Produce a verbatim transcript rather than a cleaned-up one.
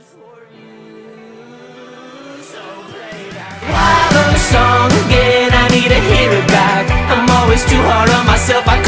Wallows song again, I need to hear it back. I'm always too hard on myself, I